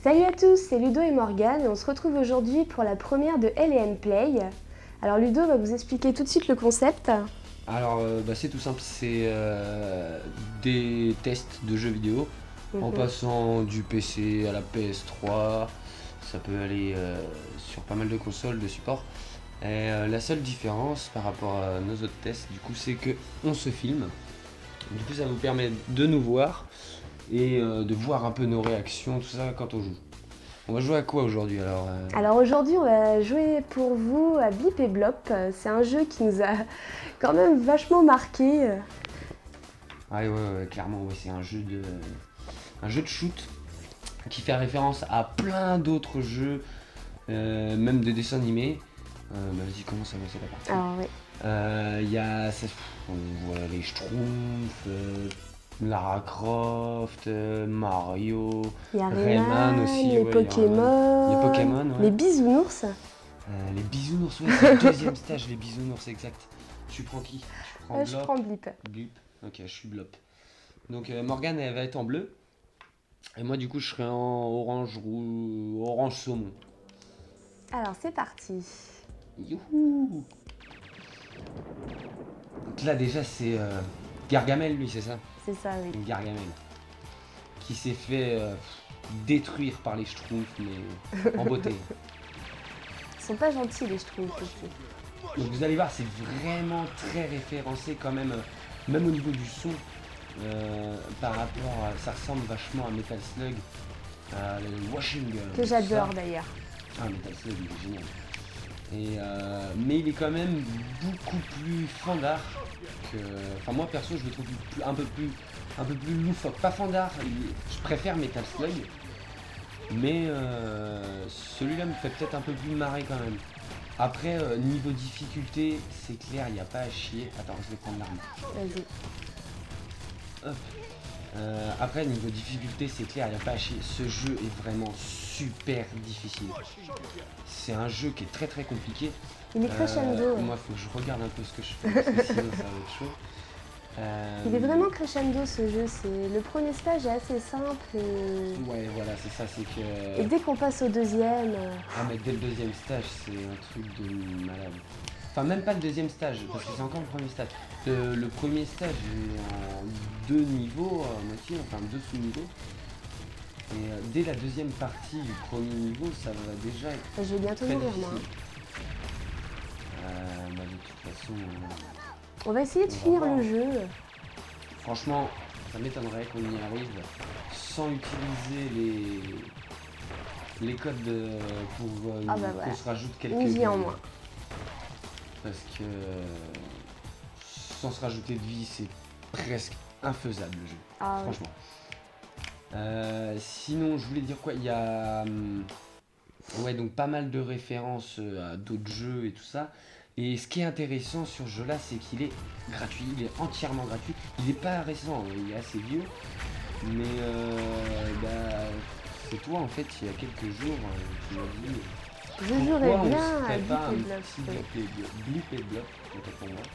Salut à tous, c'est Ludo et Morgane et on se retrouve aujourd'hui pour la première de L&M Play. Alors Ludo va vous expliquer tout de suite le concept. Alors c'est tout simple, c'est des tests de jeux vidéo en passant du PC à la PS3, ça peut aller sur pas mal de consoles de support. Et la seule différence par rapport à nos autres tests, du coup, c'est que on se filme. Du coup, ça vous permet de nous voir et de voir un peu nos réactions, tout ça quand on joue. On va jouer à quoi aujourd'hui alors Alors aujourd'hui, on va jouer pour vous à Blip et Blop. C'est un jeu qui nous a quand même vachement marqué. Ah ouais, clairement, ouais, c'est un jeu de shoot qui fait référence à plein d'autres jeux, même des dessins animés. Vas-y, commence à lancer la partie. Alors oui. Il y a on voit les Schtroumpfs, Lara Croft, Mario, Il y a Rayman aussi, les Pokémon, les Pokémon, ouais. les bisounours. Les bisounours, ouais, c'est le deuxième stage, les bisounours, exact. Tu prends qui? Je prends Blip. Blip, ok, je suis Blop. Donc Morgane, elle va être en bleu. Et moi, du coup, je serai en orange saumon. Alors c'est parti. Youhou! Donc là, déjà, c'est Gargamel, lui, c'est ça? C'est ça, oui. Gargamel. Qui s'est fait détruire par les Schtroumpfs, mais en beauté. Ils sont pas gentils, les Schtroumpfs aussi. Donc vous allez voir, c'est vraiment très référencé quand même, même au niveau du son. Par rapport à, ça ressemble vachement à Metal Slug, à Washing Gun. Que j'adore d'ailleurs. Ah, Metal Slug, il est génial. Mais il est quand même beaucoup plus fandard que. Enfin, moi perso, je le trouve un peu plus loufoque. Pas fandard, je préfère Metal Slug, mais celui-là me fait peut-être un peu plus marrer quand même. Après, niveau difficulté, c'est clair, il n'y a pas à chier. Attends, je vais prendre l'arme. Vas-y. Hop. Après, niveau difficulté, c'est clair, il n'y a pas à chier. Ce jeu est vraiment super difficile. C'est un jeu qui est très très compliqué. Il est crescendo. Moi, il faut que je regarde un peu ce que je fais, parce que sinon ça va être chaud. Il est vraiment crescendo ce jeu. Le premier stage est assez simple. Ouais, voilà, c'est ça, c'est que. Et dès qu'on passe au deuxième. Ah, mais dès le deuxième stage, c'est un truc de malade. Enfin, même pas le deuxième stage, parce que c'est encore le premier stage. Le premier stage est en 2 niveaux, à moitié, enfin 2 sous-niveaux. Et dès la deuxième partie du premier niveau, ça va déjà être. Je vais bientôt mourir, moi. De toute façon. On va essayer de finir le jeu. Franchement, ça m'étonnerait qu'on y arrive sans utiliser les codes pour qu'on se rajoute quelques une vie en moins. Parce que sans se rajouter de vie, c'est presque infaisable le jeu. Ah, franchement. Sinon, je voulais dire quoi? Il y a ouais, donc pas mal de références à d'autres jeux et tout ça. Et ce qui est intéressant sur ce jeu-là, c'est qu'il est gratuit, il est entièrement gratuit. Il n'est pas récent, il est assez vieux. Mais c'est toi en fait, il y a quelques jours, qui m'as dit. Je jouerais bien à Blip et Blop, pour moi.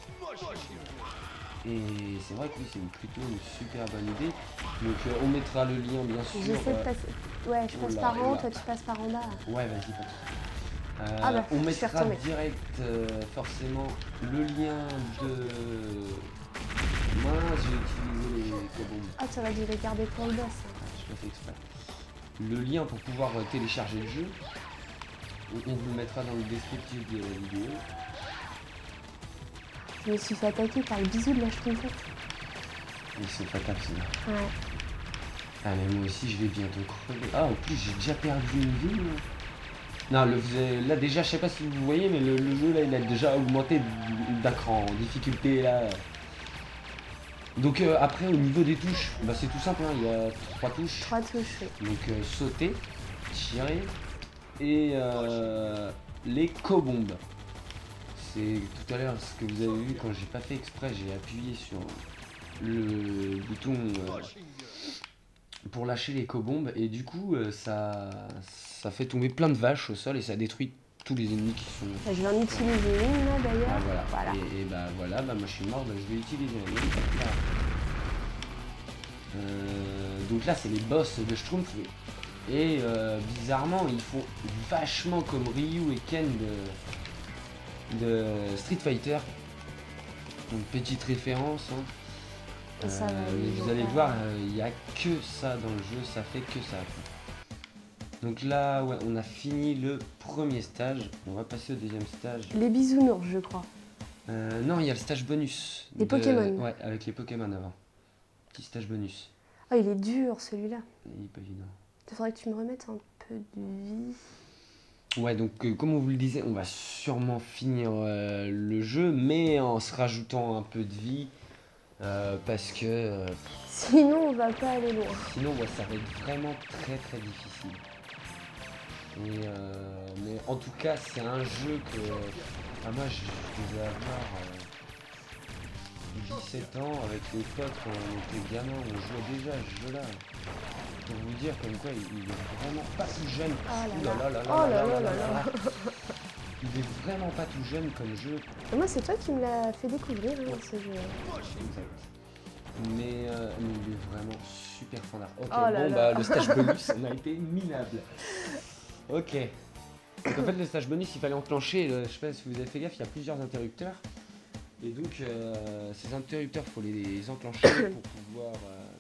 Et c'est vrai que oui, c'est plutôt une super bonne idée. Donc on mettra le lien bien sûr. J'essaie de passer. Ouais, je passe par en haut, toi tu passes par en bas. Ouais, vas-y, pas. On mettra direct forcément le lien de. Moi j'ai utilisé les cobombes. Ah, ça va dû les garder pour le boss. Je l'ai fait exprès. Le lien pour pouvoir télécharger le jeu. On vous le mettra dans le descriptif de la vidéo. Je me suis fait attaquer par le bisou de la Schtroumpfette. Ils sont fatales ceux-là. Ouais. Ah mais moi aussi je vais bientôt crever. Ah en plus j'ai déjà perdu une vie. Non, là déjà je sais pas si vous voyez mais le jeu là il a déjà augmenté d'écran en difficulté là. Donc après au niveau des touches, c'est tout simple, hein, il y a 3 touches. 3 touches, oui. Donc sauter, tirer et les cobombes. C'est tout à l'heure ce que vous avez vu quand j'ai pas fait exprès, j'ai appuyé sur le bouton pour lâcher les cobombes et du coup ça fait tomber plein de vaches au sol et ça détruit tous les ennemis qui sont. Je vais en utiliser une là d'ailleurs. Ah, voilà. Et voilà, moi je suis mort, je vais utiliser la mienne. Donc là c'est les boss de Schtroumpf. Et bizarrement, ils font vachement comme Ryu et Ken de Street Fighter. Donc petite référence. Hein. Ça, mais vous allez voir, il n'y a que ça dans le jeu, ça fait que ça. Donc là, ouais, on a fini le premier stage. On va passer au deuxième stage. Les bisounours, je crois. Non, il y a le stage bonus. Les Pokémon. Ouais, avec les Pokémon avant. Petit stage bonus. Ah, il est dur celui-là. Il est pas évident. Il faudrait que tu me remettes un peu de vie. Ouais, donc comme on vous le disait, on va sûrement finir le jeu, mais en se rajoutant un peu de vie. Parce que Sinon, on va pas aller loin. sinon, ouais, ça va être vraiment très très difficile. Et, mais en tout cas, c'est un jeu que moi je devais avoir 17 ans avec les potes quand on était gamin, on jouait déjà à ce jeu-là. Pour vous dire comme quoi il est vraiment pas tout jeune. Oh Ouh là là là. là là Oh là là là là là là là là. là. Il est vraiment pas tout jeune comme jeu. Et moi, c'est toi qui me l'as fait découvrir, hein, ce jeu. Exact. Mais il est vraiment super fandard. Ok, Oh là bon là. bah le stage bonus on a été minable. Ok. Donc en fait le stage bonus il fallait enclencher, je sais pas si vous avez fait gaffe, il y a plusieurs interrupteurs. Et donc ces interrupteurs il faut les enclencher pour pouvoir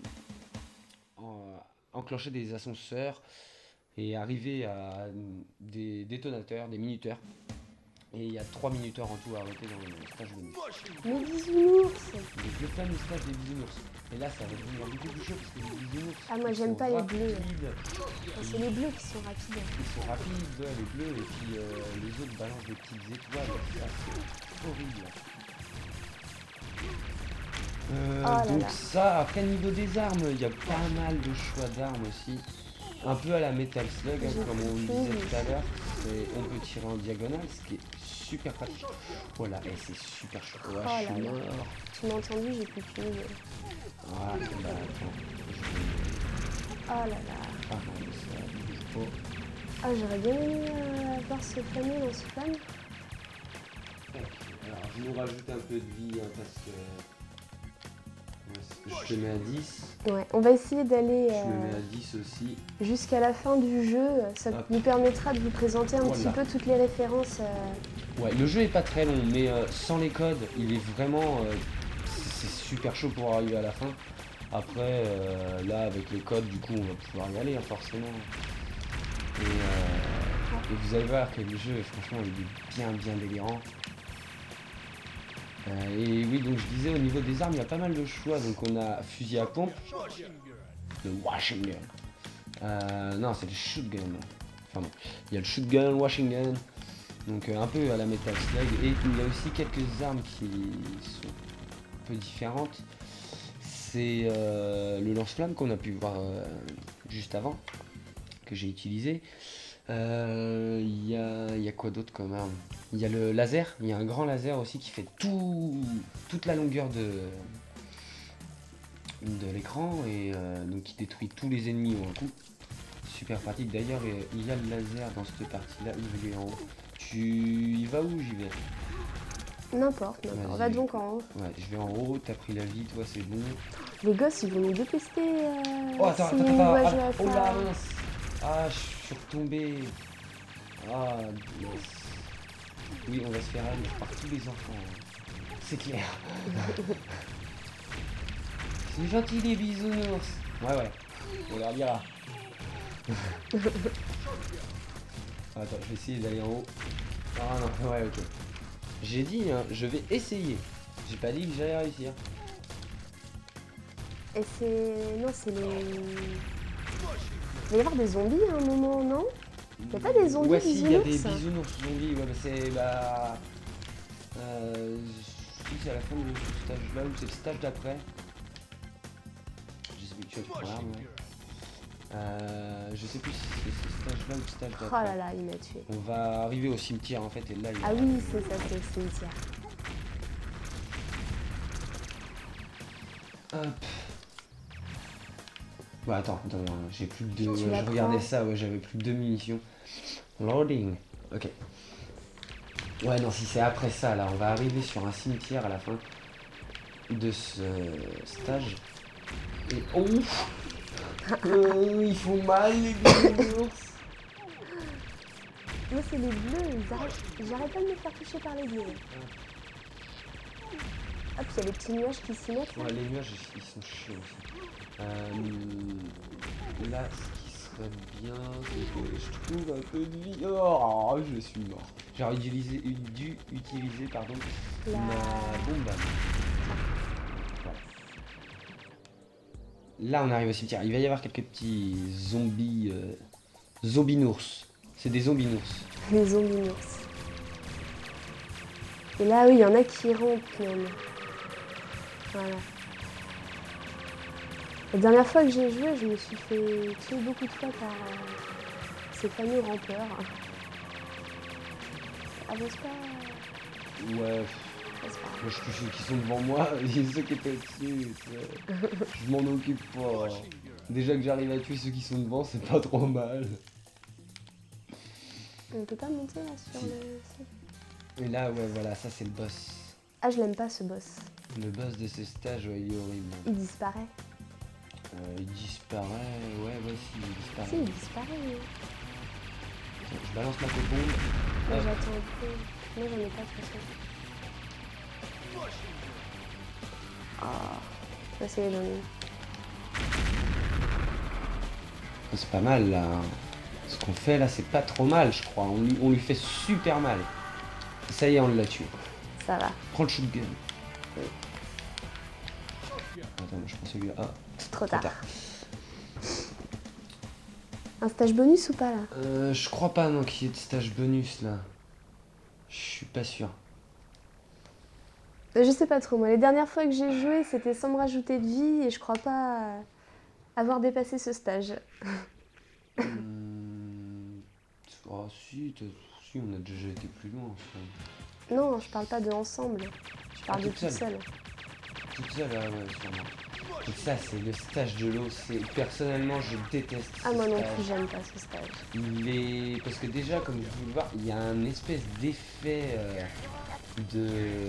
enclencher des ascenseurs et arriver à des détonateurs, des minuteurs. Et il y a 3 minuteurs en tout à arrêter dans le stage bonus. Les bisounours. Donc le fameux stage des bisounours. Et là ça va devenir beaucoup plus chaud parce que les bisounours. Ah, moi, ils j'aime sont pas les bleus. rapides. C'est les bleus qui sont rapides. Ils sont rapides, ouais, les bleus, et puis les autres balancent des petites étoiles. Ça c'est horrible. Oh là Donc là. ça, après niveau des armes, il y a pas mal de choix d'armes aussi. Un peu à la Metal Slug, hein, J'ai comme on le compris. disait tout à l'heure. On peut tirer en diagonale, ce qui est super pratique. Voilà, et c'est super chaud. Ouais, Oh je là suis là. mort. Tu m'as entendu, j'ai plus qu'une. Ah, bah attends. Oh là là. Ah non, mais ça bouge pas. Ah, j'aurais bien aimé avoir ce fameux lance-flamme. Tac. Alors, je nous rajoute un peu de vie, hein, parce que je te mets à 10. Ouais, on va essayer d'aller Je me mets à 10 aussi. jusqu'à la fin du jeu. Ça Hop. nous permettra de vous présenter un petit Voilà. peu toutes les références. Ouais, le jeu est pas très long, mais sans les codes, il est vraiment... c'est super chaud pour arriver à la fin. Après, là, avec les codes, du coup, on va pouvoir y aller, hein, forcément. Et vous allez voir que le jeu, franchement, il est bien délirant. Et oui, donc je disais, au niveau des armes, il y a pas mal de choix. Donc on a fusil à pompe, le washing gun. Non, c'est le shotgun. Enfin bon, il y a le shotgun, washing gun. Donc un peu à la Metal Slug. Et il y a aussi quelques armes qui sont un peu différentes. C'est le lance-flamme qu'on a pu voir juste avant, que j'ai utilisé. Il y a quoi d'autre comme arme? Il y a le laser, il y a un grand laser aussi qui fait toute la longueur de l'écran et donc qui détruit tous les ennemis en un coup. Super pratique. D'ailleurs, il y a le laser dans cette partie-là, il est en haut. Tu y vas où j'y vais? N'importe, Vas-y. on va donc en haut. Ouais, je vais en haut, t'as pris la vie, toi c'est bon. Les gosses, ils vont nous détester. Oh attends, si attends, on attends, va ah, jouer à oh ça. la mince. Ah, je suis retombé. Ah, mince. Oui, on va se faire aller par tous les enfants. C'est clair. C'est gentil les bisounours. Ouais. On leur dira. Attends, je vais essayer d'aller en haut. Ah non, ouais, ok. J'ai dit, hein, je vais essayer. J'ai pas dit que j'allais réussir. Et c'est. Non, c'est les. Il va y avoir des zombies à un moment, non? Y a pas des zombies Ouais, si, il y a des bisounours? bisounours zombies. Ouais, mais c'est. Bah. Si c'est à la fin de ce stage-là ou c'est le stage d'après. Je sais plus, tu as pour l'arme, ouais. Je sais plus si c'est ce stage-là ou le stage Oh d'après. là là, il m'a tué. On va arriver au cimetière en fait, et là il y a- Ah oui, c'est ça, c'est le cimetière. Hop. Ouais, attends, j'ai plus de. Tu la Je regardais prends. ça, ouais, j'avais plus de 2 munitions. Loading. Ok. Ouais, non, si c'est après ça, là, on va arriver sur un cimetière à la fin de ce stage. Et oh, Ils font mal les bisounours. Moi c'est les bleus, j'arrête pas de me faire toucher par les bleus. Hop, il y a les petits nuages qui s'y mettent. Ouais, les nuages ils sont chiants aussi. Là, ce qui serait bien, c'est que je trouve un peu de vie. Oh, je suis mort. J'aurais dû utiliser pardon, ma bombe. Voilà. Là, on arrive au cimetière. Il va y avoir quelques petits zombies. Zombinours. C'est des zombinours. Les zombinours. Et là, oui, il y en a qui rampent même. Voilà. La dernière fois que j'ai joué, je me suis fait tuer beaucoup de fois par ces fameux rampeurs. Avance pas. Ouais. Moi je tue ceux qui sont devant moi et ceux qui étaient dessus. Je m'en occupe pas. Déjà que j'arrive à tuer ceux qui sont devant, c'est pas trop mal. On peut pas monter là sur le... Et là, ouais, voilà, ça c'est le boss. Ah, je l'aime pas ce boss. Le boss de ce stage, ouais, il est horrible. Il disparaît. Il disparaît, ouais, si, il disparaît. Si, il disparaît. Tiens, je balance ma copombe. Moi, j'attends un peu. Moi, j'en ai pas de toute façon. Ah, ça y est, j'en ai une. C'est pas mal là. Ce qu'on fait là, c'est pas trop mal, je crois. On lui fait super mal. Ça y est, on l'a tué. Ça va. Prends le shotgun. Oui. Attends, je prends celui-là. Ah, Trop tard. Un stage bonus ou pas là? Je crois pas non qu'il y ait de stage bonus là. Je suis pas sûr. Je sais pas trop, moi. Les dernières fois que j'ai joué, c'était sans me rajouter de vie et je crois pas avoir dépassé ce stage. Oh si, on a déjà été plus loin. Enfin. Non, je parle pas de ensemble. Je parle de toute seule. Toute seule, ouais, sûrement. Et ça, c'est le stage de l'eau. Personnellement, je déteste Ah, ce moi non stage. plus, j'aime pas ce stage. Parce que déjà, comme vous pouvez le voir, il y a un espèce d'effet de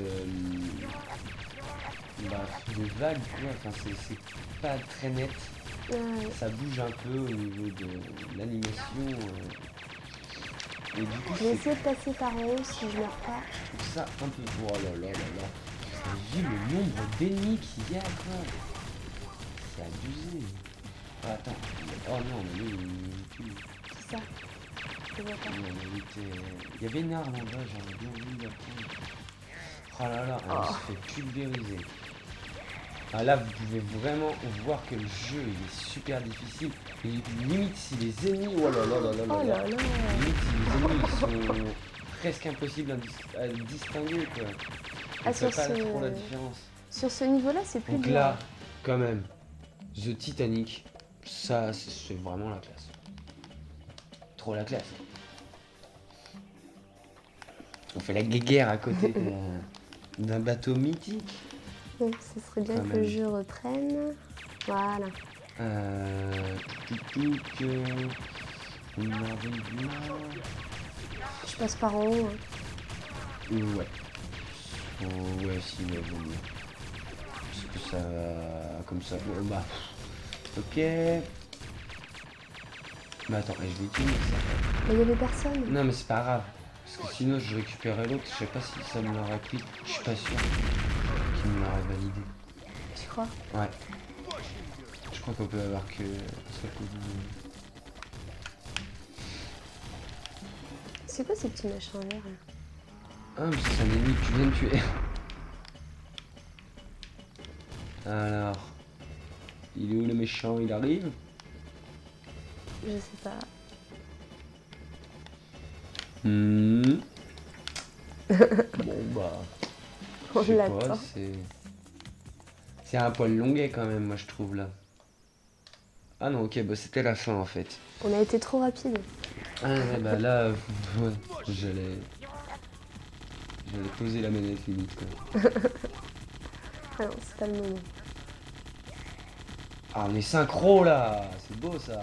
vague, quoi. Enfin, c'est pas très net. Ouais. Ça bouge un peu au niveau de l'animation. Et du coup, Je vais essayer de passer par en haut si je meurs pas. je trouve ça un peu... Oh là là là là. T'as vu le nombre d'ennemis qu'il y a, quoi. C'est abusé. Ah, attends. Oh non, mais lui, il... C'est ça. Je vois pas. Il y avait une arme en bas, j'aurais bien voulu la prendre. Oh là là, elle se fait pulvériser. Ah là, vous pouvez vraiment voir que le jeu il est super difficile. Et limite, si les ennemis... Oh là là là là Oh là là là. limite, si les ennemis sont presque impossibles à distinguer, quoi. On Ah, fait sur pas ce... trop la différence. Sur ce niveau-là, c'est plus Donc dur. là, quand même, The Titanic, ça, c'est vraiment la classe. Trop la classe. On fait la guéguerre à côté d'un bateau mythique. Donc, ce serait bien Quand que même. le jeu reprenne. Voilà. On arrive là. Je passe par en haut. Hein. Ouais. Oh, ouais, si, ouais, vaut mieux. Parce que ça... Comme ça... Bon, bah... Ok. Mais attends, je vais utiliser ça. Mais il y avait personne. Non, mais c'est pas grave. Parce que sinon, je récupérais l'autre. Je sais pas si ça me l'aurait pris. Je suis pas sûr qu'il me l'aurait validé. Tu crois? Ouais. Je crois qu'on peut avoir que... C'est quoi ces petits machins verts là? Ah, mais c'est un ennemi que tu viens de tuer. Alors... Il est où le méchant? Il arrive? Je sais pas. Bon bah... On Je sais pas, l'attend. c'est un poil longuet quand même, moi je trouve là. Ah non, ok, bah c'était la fin en fait. On a été trop rapide. Ah ouais, bah là, ouais, j'allais poser la manette limite quoi. Ah non, c'est pas le moment. Ah, on est synchro là, c'est beau ça.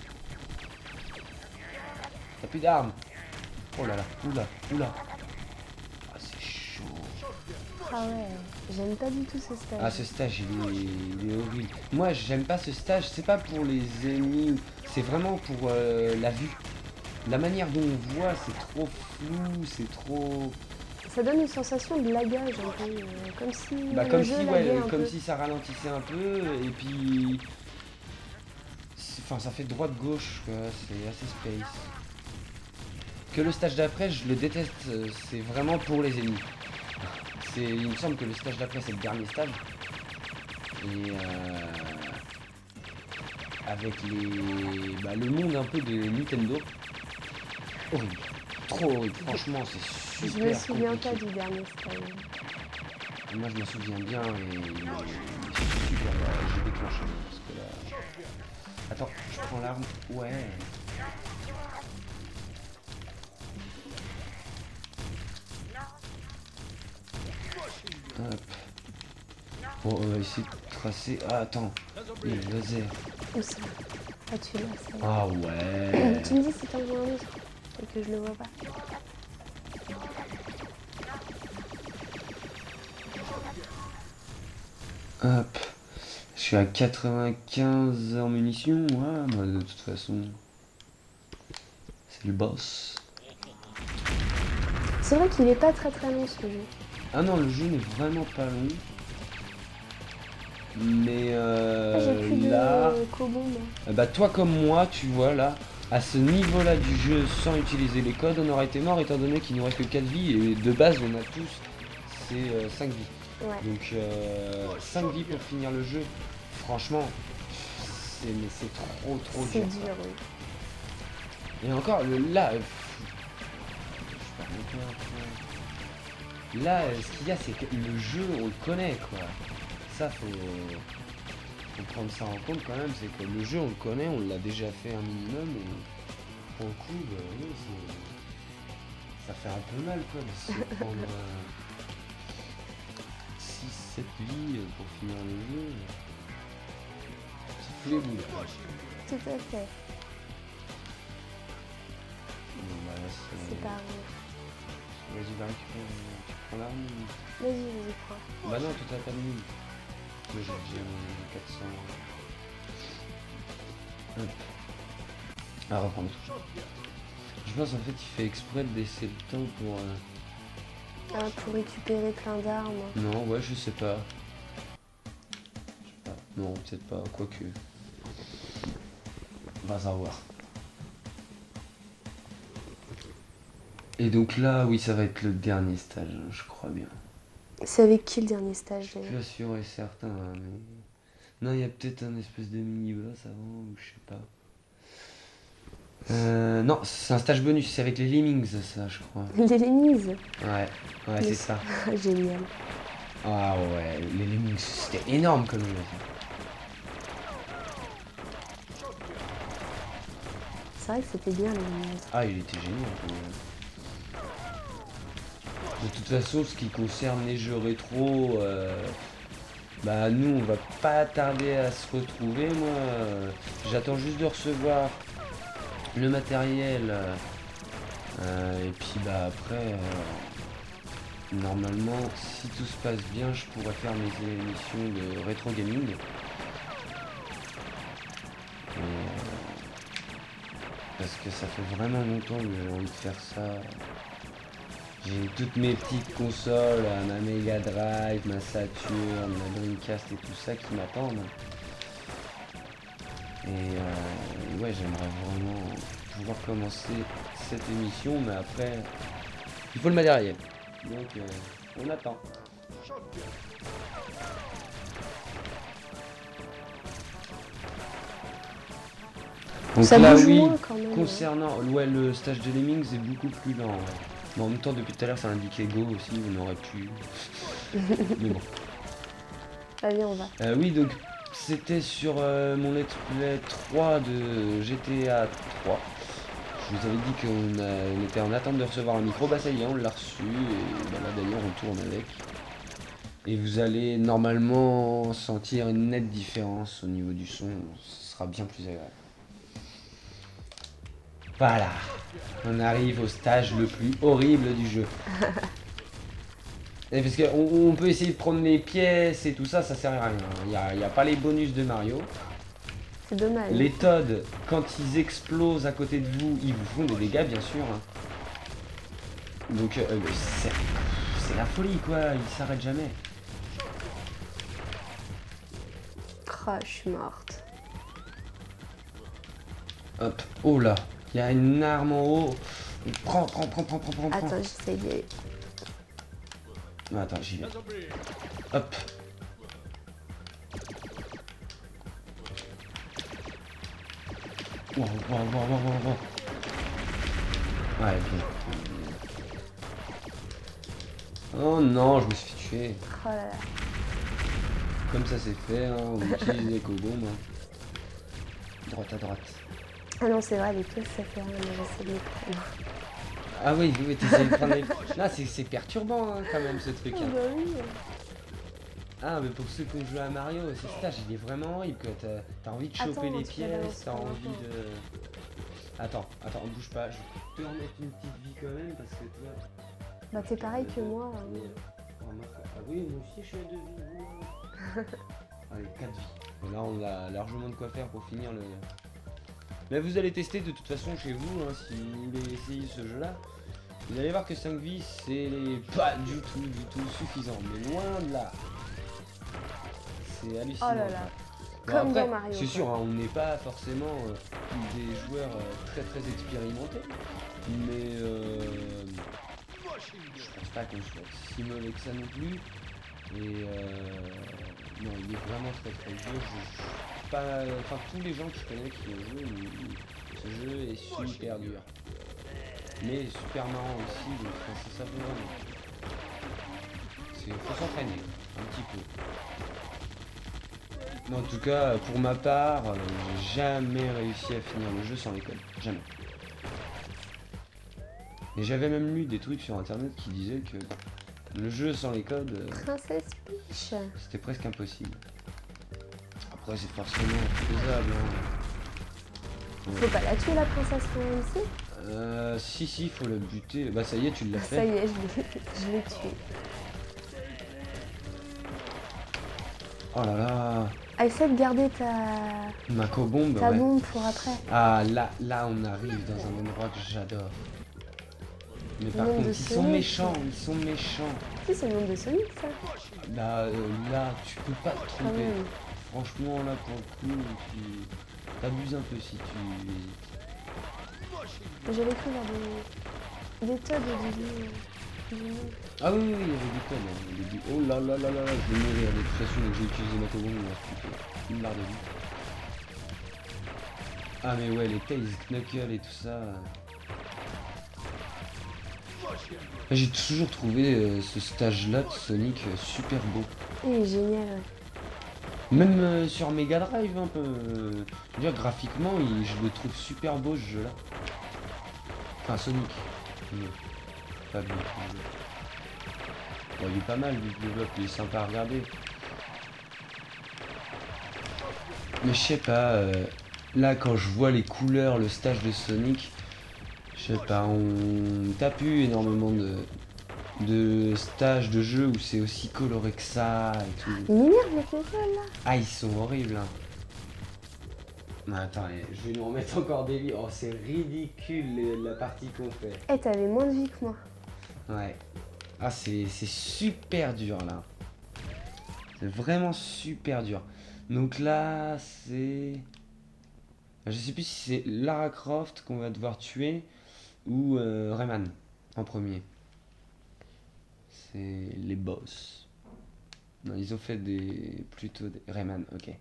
T'as plus d'armes. Oh là là, oula, oula. Ah c'est chaud. Ah ouais, j'aime pas du tout ce stage. Ah, ce stage, il est horrible. Moi, j'aime pas ce stage, c'est pas pour les ennemis, c'est vraiment pour la vue. La manière dont on voit, c'est trop flou, c'est trop... Ça donne une sensation de lagage un peu, comme si Bah, le comme jeu si, laguait ouais, un comme peu. si ça ralentissait un peu, et puis... Enfin, ça fait droite-gauche, quoi, c'est assez space. Que le stage d'après, je le déteste, c'est vraiment pour les ennemis. Il me semble que le stage d'après, c'est le dernier stage. Et avec le monde un peu de Nintendo. Horrible. Trop horrible. Franchement, c'est Je super me souviens compliqué. pas du dernier stage. Moi, je me souviens bien et il est super. J'ai déclenché parce que là... Attends, je prends l'arme. Ouais. Hop. Bon, on va essayer de tracer. Ah, attends. Il y a le laser. Où ça? Ah, tu l'as, ça. Ah ouais. Tu me dis si t'en vois un autre et que je le vois pas. Hop. Je suis à 95 en munitions. Ouais, bah, de toute façon. C'est le boss. C'est vrai qu'il est pas très long ce jeu. Ah non, le jeu n'est vraiment pas long. Mais Ah, j'ai plus là... de Kobo, moi. Bah toi comme moi, tu vois là, à ce niveau-là du jeu, sans utiliser les codes, on aurait été mort étant donné qu'il nous reste que 4 vies. Et de base, on a tous ces 5 vies. Ouais. Donc 5 vies pour finir le jeu. Franchement, c'est trop C'est dur. dur, oui. Et encore, là... Là, ce qu'il y a, c'est que le jeu, on le connaît, quoi. Ça, faut prendre ça en compte quand même, c'est que le jeu, on le connaît, on l'a déjà fait un minimum, et pour le coup, bah, oui, ça fait un peu mal, quoi, de se prendre 6-7 vies pour finir le jeu. C'est tous les bouts, là. Tout à fait. Bon, bah, là, C'est pas grave. Vas-y, va récupérer, tu prends l'arme. Vas-y, prends. Bah non, toi t'as pas de mine. Moi j'ai déjà 400. Hop. Ah, reprendre. Je pense en fait il fait exprès de laisser le temps pour... Ah, pour récupérer plein d'armes. Non, ouais, je sais pas. Non, peut-être pas, quoique. On va savoir. Et donc là, oui, ça va être le dernier stage, hein, je crois bien. C'est avec qui le dernier stage Je suis pas sûr et certain, hein, mais... Non, il y a peut-être un espèce de mini-boss avant, ou je sais pas. Non, c'est un stage bonus, c'est avec les Lemmings, ça, je crois. Les Lemmings. Ouais, c'est ça. Génial. Ah ouais, les Lemmings, c'était énorme comme jeu. C'est vrai que c'était bien les Lemmings. Ah, il était génial. De toute façon, ce qui concerne les jeux rétro, bah nous, on va pas tarder à se retrouver. Moi, j'attends juste de recevoir le matériel. Et puis bah après, normalement, si tout se passe bien, je pourrais faire mes émissions de rétro gaming. Parce que ça fait vraiment longtemps que j'ai envie de faire ça. J'ai toutes mes petites consoles, ma Mega Drive, ma Saturn, ma Dreamcast et tout ça qui m'attendent. Et ouais, j'aimerais vraiment pouvoir commencer cette émission, mais après, il faut le matériel. Donc, on attend. Donc ça là, bouge oui, moins quand même. concernant le stage de Lemmings est beaucoup plus lent. Ouais. Mais en même temps, depuis tout à l'heure, ça indiquait Go aussi, on aurait pu... Mais bon. Allez, on va. Oui, donc c'était sur mon let's play 3 de GTA 3. Je vous avais dit qu'on était en attente de recevoir un micro. Bah ça y est, on l'a reçu. Et bah, là d'ailleurs, on tourne avec. Et vous allez normalement sentir une nette différence au niveau du son. Ce sera bien plus agréable. Voilà. On arrive au stage le plus horrible du jeu. Et parce qu'on peut essayer de prendre les pièces et tout ça, ça sert à rien. Il n'y a pas les bonus de Mario. C'est dommage. Les Toads, quand ils explosent à côté de vous, ils vous font des dégâts, bien sûr. Hein. Donc, c'est la folie, quoi. Ils s'arrêtent jamais. Oh, je suis morte. Hop. Oh là. Il y a une arme en haut. Prends. Attends, j'essaye d'y aller. Attends, j'y vais. Hop. Wow. Ouais, bien. Oh non, je me suis fait tuer. Oh là là. Comme ça c'est fait, hein, on utilise les cobombes. Hein. Droite à droite. Ah non, c'est vrai, les pièces, ça fait rien, j'essaie de les prendre. Ah oui, t'essayes de prendre les... Là, c'est perturbant, hein, quand même, ce truc. Oh Hein. bah oui. Ah, mais pour ceux qui ont joué à Mario, ce stage, il est vraiment horrible, quoi. T'as envie de choper les pièces, t'as envie de... Attends, bouge pas, je peux te remettre une petite vie quand même, parce que toi... Bah t'es pareil que moi. Ah oui, moi aussi je suis à 2 vies. Allez, 4 vies. Et là, on a largement de quoi faire pour finir le... Mais vous allez tester de toute façon chez vous, hein, si vous voulez essayer ce jeu-là. Vous allez voir que 5 vies, c'est pas du tout suffisant. Mais loin de là. C'est hallucinant. Oh là là. Bon, Comme après, dans Mario. c'est sûr, hein, on n'est pas forcément des joueurs très expérimentés. Mais je pense pas qu'on soit si mauvais que ça non plus. Et non, il est vraiment très dur. Enfin, tous les gens que je connais qui ont joué, ce jeu est super dur. Mais super marrant aussi, donc c'est ça vraiment. Faut s'entraîner, un petit peu. Mais en tout cas, pour ma part, j'ai jamais réussi à finir le jeu sans l'école. Jamais. Et j'avais même lu des trucs sur internet qui disaient que le jeu sans les codes, Princesse Peach. c'était presque impossible. Après, c'est forcément faisable. Hein. Faut pas la tuer la princesse quand même, si. Si, faut la buter. Bah ça y est, tu l'as fait. Ça y est, je l'ai tué. Oh là là. Ah, essaie de garder ta Macobombe, ta ouais. bombe pour après. Ah, là, on arrive dans un endroit que j'adore. Mais par contre, ils sont méchants. Si, c'est le monde de Sonic, ça. Bah, là, tu peux pas te tromper. Franchement, là, pour le coup, tu t'abuses un peu si tu... J'avais cru voir des tas de Ah oui, il y avait des tonnes. Hein. Oh là, je vais mourir de toute façon, donc j'ai utilisé ma cobombe, une barre de vie. Ah mais ouais, les Tails, Knuckle et tout ça... J'ai toujours trouvé ce stage-là de Sonic super beau. Il est génial, ouais. Même sur Mega Drive, un peu. Je veux dire, graphiquement, je le trouve super beau ce jeu-là. Enfin, Sonic. Pas bien. Bon, il est pas mal, le développement, il est sympa à regarder. Mais je sais pas, là, quand je vois les couleurs, le stage de Sonic, je sais pas, t'as pu énormément de stages de jeux où c'est aussi coloré que ça et tout. Il m'énerve les consoles là. Ah, ils sont horribles hein. Non, attends, je vais nous remettre encore des vies. Oh, c'est ridicule la partie qu'on fait. Eh, t'avais moins de vie que moi. Ouais. Ah, c'est super dur là. C'est vraiment super dur. Donc là, c'est... Je sais plus si c'est Lara Croft qu'on va devoir tuer ou Rayman en premier. C'est les boss. Non, ils ont fait plutôt des... Rayman, ok.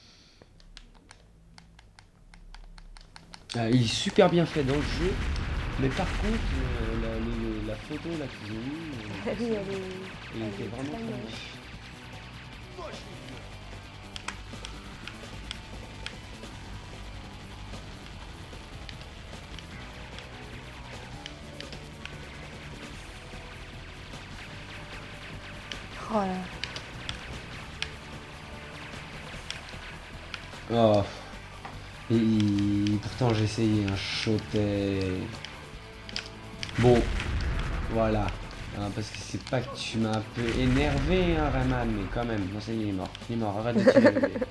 Il est super bien fait dans le jeu, mais par contre, la photo là qu'ils ont mis, elle était vraiment très moche. Oh là. Oh. Et pourtant j'ai essayé un shoté. Bon, voilà. Ah, parce que c'est pas que tu m'as un peu énervé, hein, Rayman, mais quand même. Non, ça y est, il est mort. Il est mort, arrête de tirer. Arrête.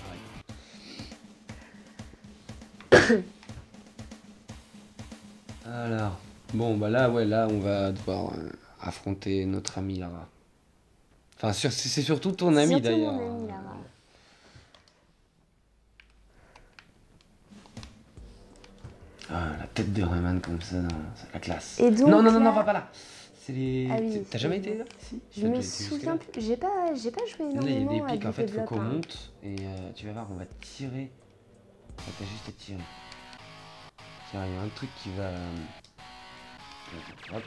Alors, bon, bah là, ouais, là, on va devoir affronter notre ami Lara. Enfin, c'est surtout ton ami, Surtout d'ailleurs. mon ami, Lara. Ah, la tête de Rayman comme ça, c'est la classe. Et donc, non, non, non, là- non, va pas là. C'est les. Ah oui, T'as jamais été là? Si. Je T'as me déjà été souviens jusque-là? plus. J'ai pas joué Là, il y a énormément des à pics, en fait, faut Develop, qu'on hein. monte et tu vas voir, on va tirer. T'as juste à tirer. Tiens, il y a un truc qui va. Hop.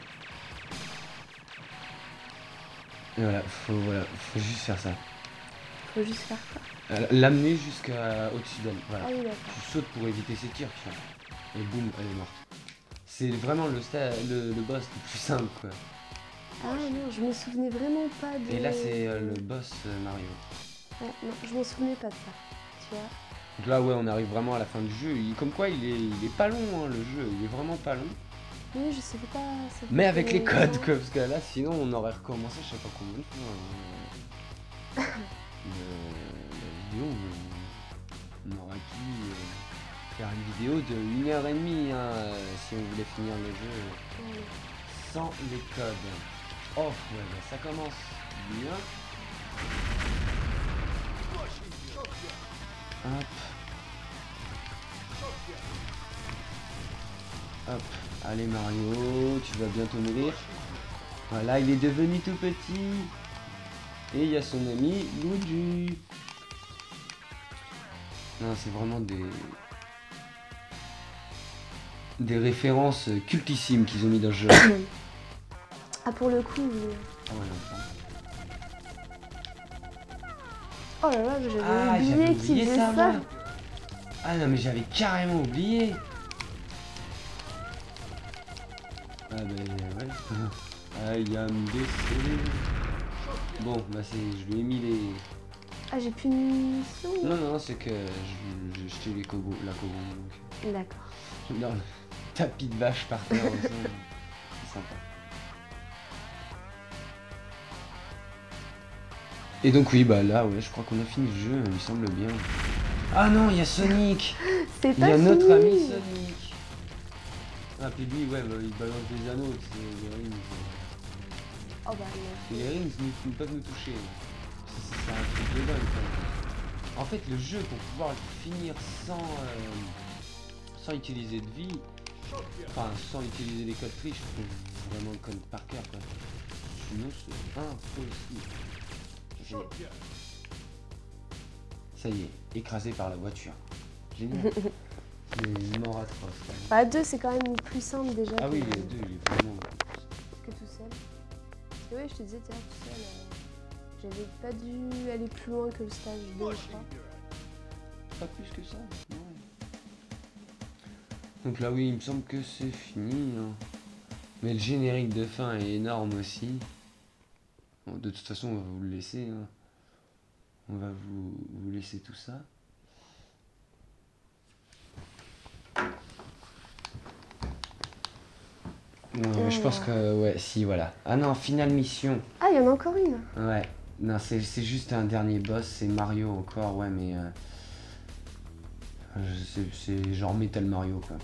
Et voilà, faut juste faire ça. Faut juste faire quoi? L'amener jusqu'à au-dessus d'elle. Voilà. Ah oui, d'accord. Tu sautes pour éviter ses tirs, tu vois. Et boum, elle est morte. C'est vraiment le boss le plus simple, quoi. Ah non, je me souvenais vraiment pas de... Et là, c'est le boss Mario. Ouais, non, je m'en souvenais pas de ça, tu vois. Donc là, ouais, on arrive vraiment à la fin du jeu. Comme quoi, il est pas long, hein, le jeu. Il est vraiment pas long. Oui, je savais pas... ça fait Mais avec les combien de codes, temps. quoi. Parce que là, sinon, on aurait recommencé, je sais pas combien de fois. La vidéo, on aurait pu faire une vidéo de 1h30, hein, si on voulait finir le jeu Ouais. sans les codes. Oh, ouais, bah, ça commence bien. Hop. Hop. Allez Mario, tu vas bientôt mourir. Voilà, il est devenu tout petit. Et il y a son ami Luigi. Non, c'est vraiment des références cultissimes qu'ils ont mis dans le jeu. Ah, pour le coup, oui. Ah ouais, non, Oh là là, mais j'avais ah, oublié j'avais qu'il oublié faisait ça, ça. moi. Ah non, mais j'avais carrément oublié. Ah ben ouais. I am décédé. Bon, bah je lui ai mis les... Ah, j'ai plus de munitions. Non, non, c'est que j'ai jeté la Kogo, donc... D'accord. Dans le tapis de vache par terre aussi. C'est sympa. Et donc oui, bah là, ouais, je crois qu'on a fini le jeu, il me semble bien. Ah non, il y a Sonic. C'est Il y pas a fini. notre ami Sonic. Ah, puis lui, ouais, bah, il balance des anneaux, c'est les rings. Oh bah non. Et les rings peuvent nous toucher. C'est un truc de dingue, quoi. En fait, le jeu, pour pouvoir le finir sans utiliser de vie, enfin, sans utiliser les codes triches, faut vraiment le code par cœur, quoi. Sinon, c'est impossible. Ça y est, écrasé par la voiture. Génial. C'est mort atroce, quand même. Bah, 2, c'est quand même plus simple déjà Ah que, oui, les deux, il est vraiment... que tout seul. Parce que oui, je te disais, tout seul, j'avais pas dû aller plus loin que le stage 2, je crois. Pas plus que ça, non. Donc là, oui, il me semble que c'est fini. Hein. Mais le générique de fin est énorme aussi. Bon, de toute façon, on va vous le laisser. Hein. On va vous laisser tout ça. Ouais, je pense que... Ouais, si, voilà. Ah non, finale mission. Ah, il y en a encore une. Ouais. Non, c'est juste un dernier boss. C'est Mario encore, ouais, mais... c'est genre Metal Mario, quoi.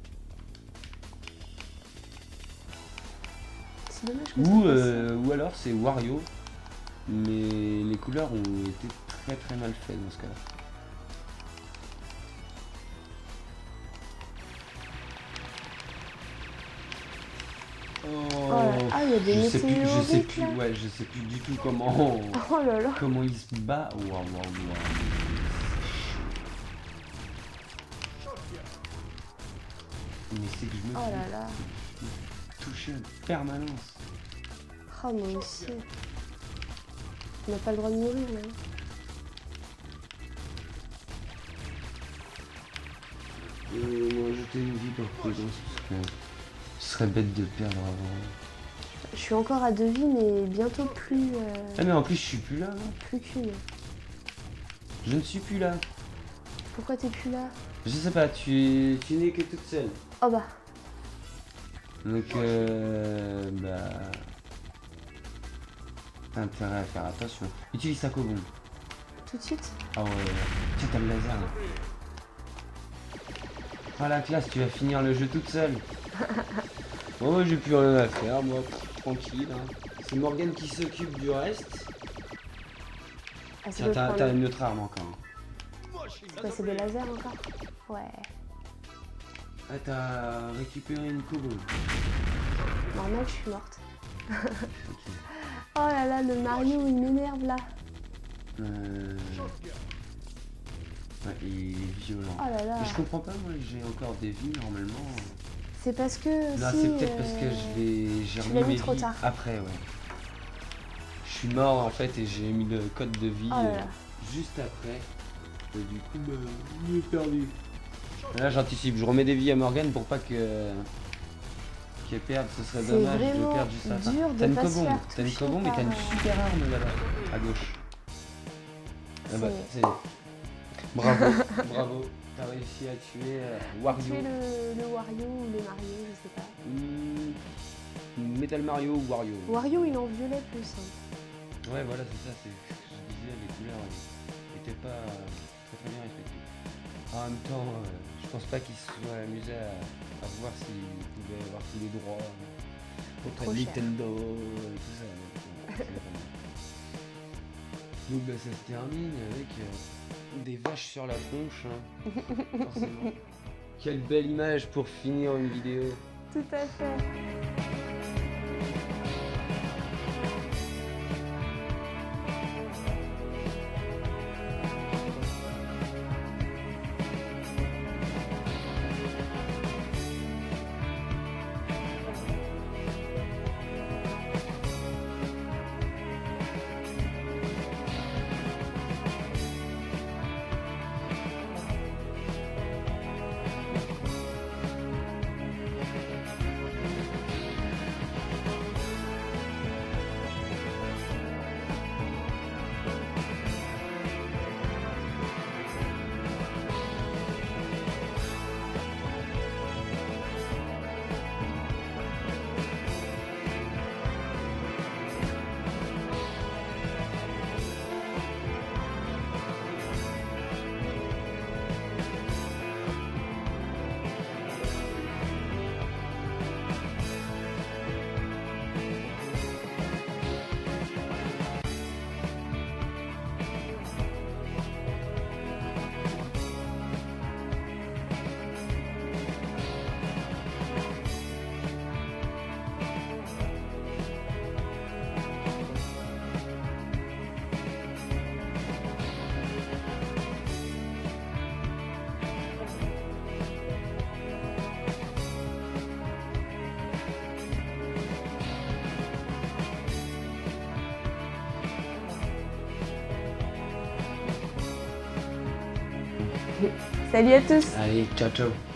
C'est dommage que ça fasse ça. Ou alors c'est Wario, mais les couleurs ont été très mal faites dans ce cas-là. Oh là, ah, il y a des je sais météorites plus, là. ouais, je sais plus du tout comment Oh là là. comment il se bat. Waouh. Mais c'est que je me Oh là là. touché en permanence. Oh, moi aussi. On n'a pas le droit de mourir même. Moi jeter une vie par prudence parce que ce serait bête de perdre avant. Je suis encore à 2 vies, mais bientôt plus, Ah mais en plus je suis plus là, non? plus qu'une. Je ne suis plus là. Pourquoi t'es plus là? Je sais pas, tu n'es que toute seule. Oh bah. Donc bah T'as intérêt à faire attention. Utilise ta co-bombe. Tout de suite. Ah ouais, tiens, t'as le laser là. Ah la classe, tu vas finir le jeu toute seule. Oh, j'ai plus rien à faire, moi, tranquille. Hein. C'est Morgane qui s'occupe du reste. Ah, Tiens, t'as une autre arme encore. C'est des lasers encore. Ouais. Ah, t'as récupéré une co-bombe. Normal, je suis morte. Ok. Oh là là, le Mario, il m'énerve là. Ouais, il est violent. Oh là là. Mais je comprends pas, moi, j'ai encore des vies normalement. C'est parce que Là, si, c'est peut-être parce que j'ai tu remis l'as mis mes trop vies tard. après, ouais. Je suis mort en fait et j'ai mis le code de vie Oh là là. juste après. Et du coup, bah, j'ai perdu. Là, j'anticipe, je remets des vies à Morgane pour pas qu'elle perde, ce serait C'est dommage de vraiment perdre juste à la fin. dur de T'as une pas se co-bombe, faire t'as une toucher co-bombe et t'as une par, super arme là-bas, à gauche. Ah bah, C'est- c'est... Bravo, bravo, t'as réussi à tuer Wario. tuer le Wario ou le Mario, je sais pas. Metal Mario ou Wario. Wario, il en violet plus. Hein. Ouais, voilà, c'est ça, c'est ce que je disais, les couleurs n'étaient pas très bien respectées. En même temps, je pense pas qu'ils se soient amusés à voir s'ils pouvaient avoir tous les droits auprès Trop de cher. Nintendo et tout ça. Donc bah, ça se termine avec des vaches sur la tronche, hein, forcément. Quelle belle image pour finir une vidéo. Tout à fait. Salut à tous. Allez, ciao ciao.